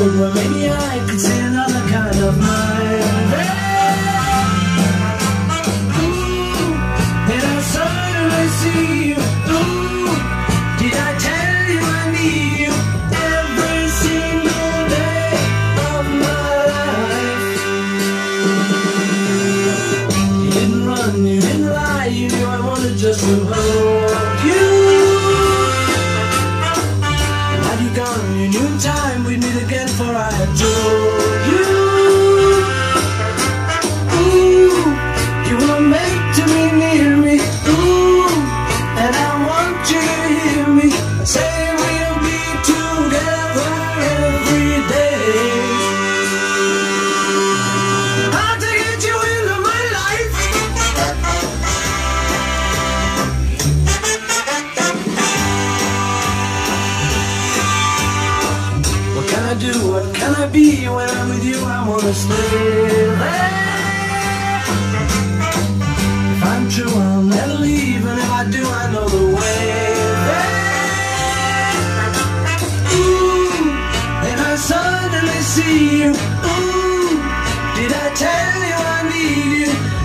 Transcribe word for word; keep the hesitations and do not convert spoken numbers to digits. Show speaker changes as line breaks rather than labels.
road where maybe I could see another kind of mind. Ooh, and I suddenly see you. Ooh, did I tell you I need you every single day of my life? You didn't run, you didn't lie, you knew I wanted just to hold you. Had you gone, you knew in time we'd meet again, for I had told you. Ooh, you were meant to be near me. Ooh, and I want you to hear me say we'll be together every day. Hard to get you into my life. What can I do? What can I be? When I'm with you, I wanna stay there. If I'm true, I'll never leave, and if I do, I know the way there. Ooh, and I suddenly see you. Ooh, did I tell you I need you